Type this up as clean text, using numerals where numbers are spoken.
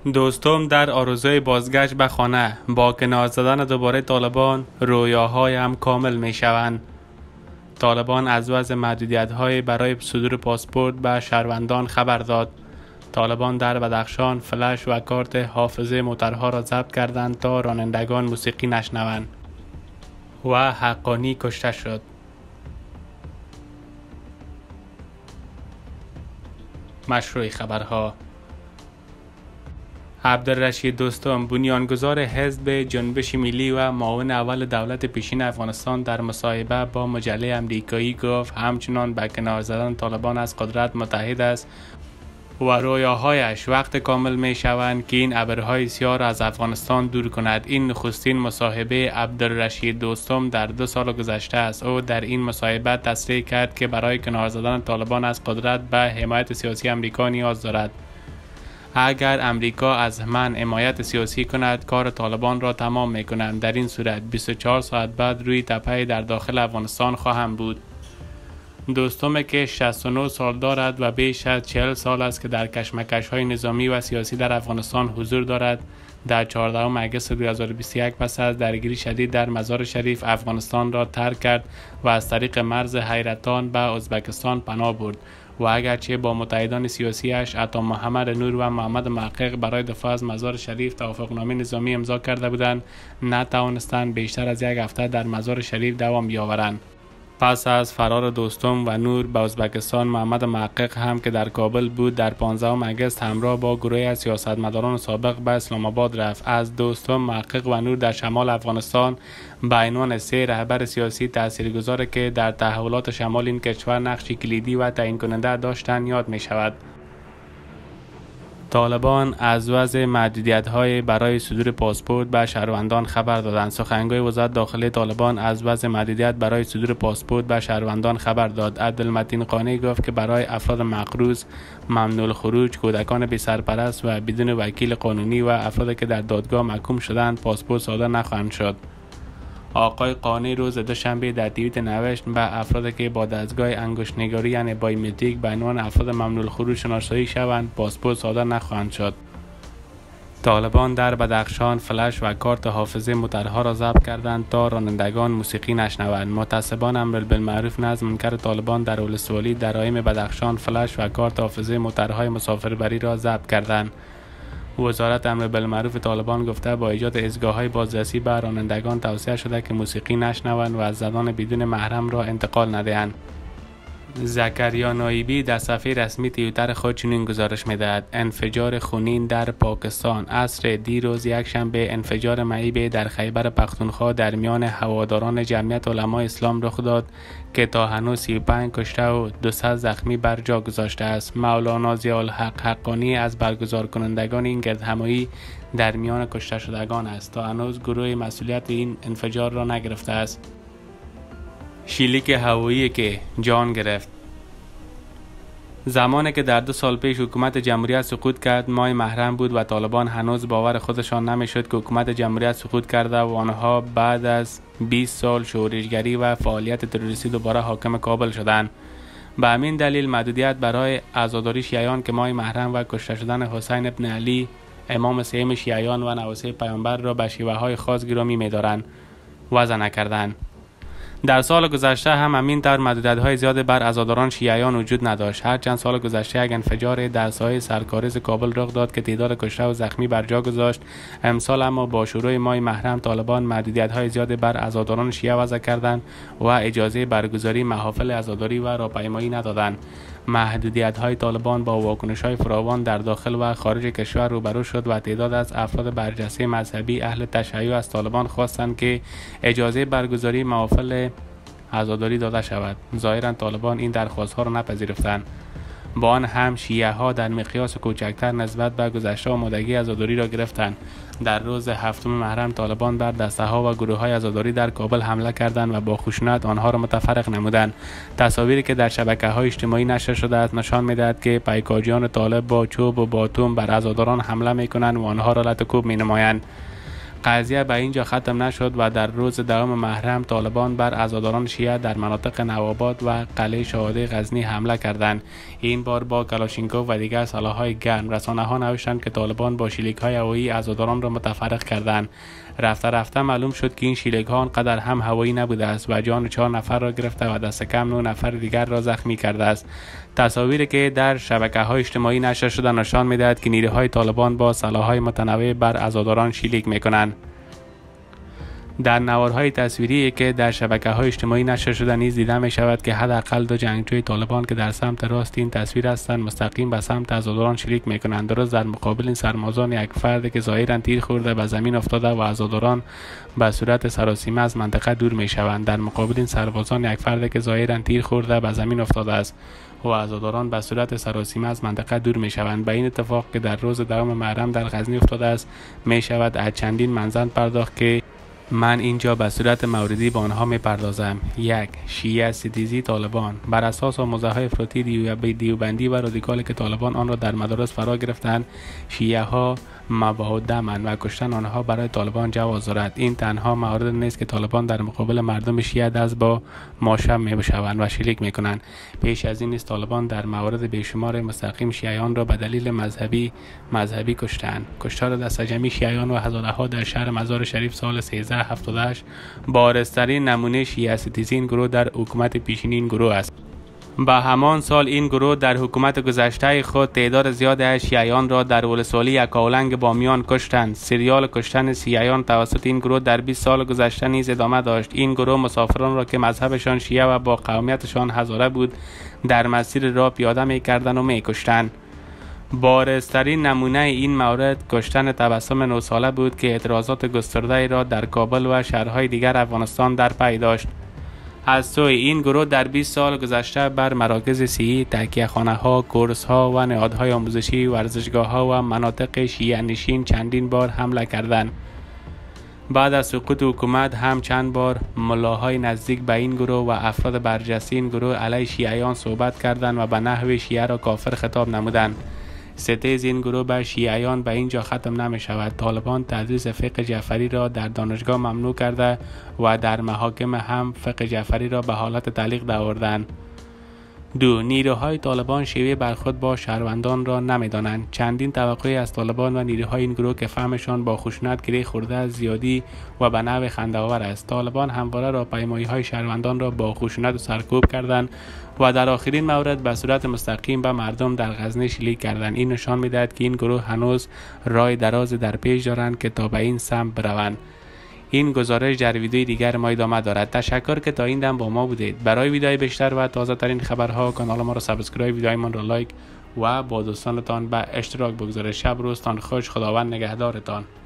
دوستم در آرزوی بازگشت به خانه با کنار زدن دوباره طالبان رویاهایم کامل می شوند. طالبان از وضع محدودیت‌های برای صدور پاسپورت به شهروندان خبر داد. طالبان در بدخشان فلش و کارت حافظه موترها را ضبط کردند تا رانندگان موسیقی نشنوند و حقانی کشته شد. مشروع خبرها: عبدالرشید دوستم، بنیانگذار حزب جنبش ملی و معاون اول دولت پیشین افغانستان، در مصاحبه با مجله امریکایی گفت همچنان به کنار زدن طالبان از قدرت متحد است و رویاهایش وقت کامل می شوند که این ابرهای سیاه را از افغانستان دور کند. این نخستین مصاحبه عبدالرشید دوستم در 2 سال گذشته است. او در این مصاحبه تصریح کرد که برای کنار زدن طالبان از قدرت به حمایت سیاسی امریکا نیاز دارد. اگر امریکا از من حمایت سیاسی کند، کار طالبان را تمام می کنم. در این صورت 24 ساعت بعد روی تپه در داخل افغانستان خواهم بود. دوستم که 69 سال دارد و بیش از 40 سال است که در کشمکش های نظامی و سیاسی در افغانستان حضور دارد، در 14 اگست 2021 پس از درگیری شدید در مزار شریف افغانستان را ترک کرد و از طریق مرز حیرتان به ازبکستان پناه برد و اگرچه با متحدان سیاسیش عطا محمد نور و محمد محقق برای دفاع از مزار شریف توافقنامه نظامی امضا کرده بودند، نتوانستند بیشتر از 1 هفته در مزار شریف دوام بیاورند. پس از فرار دوستم و نور به ازبکستان، محمد محقق هم که در کابل بود در 15 اگست همراه با گروهی از سیاستمداران سابق به اسلام آباد رفت. از دوستم، محقق و نور در شمال افغانستان به عنوان 3 رهبر سیاسی تاثیرگذار که در تحولات شمال این کشور نقشی کلیدی و تعیین کننده داشتند یاد می شود. طالبان از وضع محدودیت‌های برای صدور پاسپورت به شهروندان خبر دادند. سخنگوی وزارت داخلی طالبان از وضع محدودیت برای صدور پاسپورت به شهروندان خبر داد. عبدالمتین قانی گفت که برای افراد مقروض، ممنوع الخروج، کودکان بی سرپرست و بدون وکیل قانونی و افرادی که در دادگاه محکوم شدند پاسپورت صادر نخواهند شد. آقای قانی روز دوشنبه در توییت نوشت به افرادی که با دستگاه انگشت‌نگاری یعنی بایومتریک به عنوان افراد ممنوع الخروج شناسایی شوند پاسپورت صادر نخواهند شد. طالبان در بدخشان فلش و کارت حافظه موترها را ضبط کردند تا رانندگان موسیقی نشنوند. محتسبان امر بالمعروف نظم منکر طالبان در ولسوالی درایم بدخشان فلش و کارت حافظه موترهای مسافربری را ضبط کردند. وزارت امر بالمعروف طالبان گفته با ایجاد ایستگاه‌های بازرسی به رانندگان توصیه شده که موسیقی نشنوند و از زدن بدون محرم را انتقال ندهند. زکریا نایبی در صفحه رسمی توییتر خود چنین گزارش می‌دهد: انفجار خونین در پاکستان. عصر دیروز یکشنبه انفجار مهیبی در خیبر پختونخوا در میان هواداران جمعیت علمای اسلام رخ داد که تا هنوز 35 کشته و 200 زخمی بر جا گذاشته است. مولانا ضیاءالحق حقانی از برگزار کنندگان این گردهمایی در میان کشته شدگان است. تا هنوز گروه مسئولیت این انفجار را نگرفته است. شلیک هوایی که جان گرفت. زمانی که در 2 سال پیش حکومت جمهوریت سقوط کرد، ماه محرم بود و طالبان هنوز باور خودشان نمیشد که حکومت جمهوریت سقوط کرده و آنها بعد از 20 سال شورشگری و فعالیت تروریستی دوباره حاکم کابل شدند. به همین دلیل محدودیت برای عزاداری شیعیان که ماه محرم و کشته شدن حسین ابن علی امام سیوم شیعیان و نواسه پیامبر را به شیوه‌های خاص گرامی می‌دارند وضع نکردند. در سال گذشته هم همین طور محدودیت‌های زیاد بر عزاداران شیعیان وجود نداشت. هر چند سال گذشته یک انفجار در ساحل سرکارز کابل رخ داد که تعداد کشته و زخمی بر جا گذاشت. امسال اما با شروع ماه محرم طالبان محدودیت‌های زیاد بر عزاداران شیعه وضع کردند و اجازه برگزاری محافل عزاداری و راهپیمایی ندادند. محدودیت‌های طالبان با واکنش‌های فراوان در داخل و خارج کشور روبرو شد و تعداد از افراد برجسته مذهبی اهل تشیع از طالبان خواستند که اجازه برگزاری محافل عزاداری داده شود. ظاهراً طالبان این درخواست‌ها را نپذیرفتند. با آن هم شیعه‌ها در مقیاس کوچکتر نسبت به گذشته آمادگی عزاداری را گرفتند. در روز 7 محرم طالبان بر دسته‌ها و گروه‌های عزاداری در کابل حمله کردند و با خشونت آنها را متفرق نمودند. تصاویری که در شبکه‌های اجتماعی نشر شده است نشان می‌دهد که پیکاجیان طالب با چوب و باتوم بر عزاداران حمله می‌کنند و آنها را لطکوب می‌نمایند. قضیه به اینجا ختم نشد و در روز دوم محرم طالبان بر عزاداران شیعه در مناطق نوآباد و قلعه شهدای غزنی حمله کردند. این بار با کلاشینکوف و دیگر سلاح‌های گرم. رسانه‌ها نوشتند که طالبان با شلیک‌های هوایی عزاداران را متفرق کردند. رفته رفته معلوم شد که این شلیک‌ها آنقدر هم هوایی نبوده است و جان 4 نفر را گرفته و دست کم 9 نفر دیگر را زخمی کرده است. تصاویری که در شبکه‌های اجتماعی نشر شده نشان می‌دهد که نیروهای طالبان با سلاح‌های متنوع بر عزاداران شلیک می‌کنند. در نوارهای تصویری که در شبکه‌های اجتماعی نشر شده نیز دیده می‌شود که حداقل 2 جنگجوی طالبان که در سمت راست این تصویر هستند مستقیم به سمت عزاداران شلیک می‌کنند. درست در مقابل این سربازان یک فرد که ظاهراً تیر خورده به زمین افتاده و عزاداران به صورت سراسیمه از منطقه دور می‌شوند. در مقابل این سربازان یک فرد که ظاهراً تیر خورده به زمین افتاده است و عزاداران به صورت سراسیمه از منطقه دور می‌شوند. به این اتفاق که در روز دوم محرم در غزنی افتاده است می‌شود از چندین منظر پرداخت که من اینجا به صورت موردی با آنها میپردازم. 1. شیعه ستیزی طالبان بر اساس آموزه‌های افراطی دیوبندی و رادیکال که طالبان آن را در مدارس فرا گرفتند، شیعه ها مباهدمند و کشتن آنها برای طالبان جواز دارد. این تنها مورد نیست که طالبان در مقابل مردم شیعه دست با ماشم می‌بوشند و شلیک می‌کنند. پیش از این نیز طالبان در موارد بیشمار مستقیم شیعیان را به دلیل مذهبی کشتند. کشتار دست جمعی شیعیان و هزارها در شهر مزار شریف سال 1378 بارزترین نمونه شیعه ستیزی این گروه در حکومت پیشین این گروه است. به همان سال این گروه در حکومت گذشته خود تعداد زیاد از شیعیان را در ولسوالی یکاولنگ بامیان کشتند. سریال کشتن شیعیان توسط این گروه در 20 سال گذشته نیز ادامه داشت. این گروه مسافران را که مذهبشان شیعه و با قومیتشان هزاره بود در مسیر راه پیاده می‌کردند و می‌کشتند. بارزترین نمونه این مورد کشتن تبسم 9 ساله بود که اعتراضات گسترده را در کابل و شهرهای دیگر افغانستان در پی داشت. از سوی این گروه در 20 سال گذشته بر مراکز صحی، تکیه‌خانه‌ها، کورس‌ها و نهادهای آموزشی، ورزشگاه‌ها و مناطق شیعه نشین چندین بار حمله کردند. بعد از سقوط حکومت هم چند بار ملاهای نزدیک به این گروه و افراد برجسته این گروه علیه شیعیان صحبت کردند و به نحو شیعه را کافر خطاب نمودند. ستیز این گروه به شیعیان به اینجا ختم نمی شود. طالبان تدریس فقه جعفری را در دانشگاه ممنوع کرده و در محاکم هم فقه جعفری را به حالت تعلیق آوردند. 2. نیروهای طالبان شیوه برخورد با شهروندان را نمی‌دانند. چندین توقعی از طالبان و نیروهای این گروه که فهمشان با خشونت گره خورده از زیادی و به نحو خنده‌آور است. طالبان همواره راهپیمایی‌های شهروندان را با خشونت سرکوب کردند و در آخرین مورد به صورت مستقیم به مردم در غزنی شلیک کردند. این نشان می‌دهد که این گروه هنوز راه دراز در پیش دارند که تا به این سمت بروند. این گزارش در ویدیوی دیگر ما ادامه دارد. تشکر که تا این دم با ما بودید. برای ویدیوهای بیشتر و تازه ترین خبرها کانال ما را سابسکرایب، ویدیوهایمان را لایک و با دوستانتان به اشتراک بگذارید. شب روزتان خوش. خداوند نگهدارتان.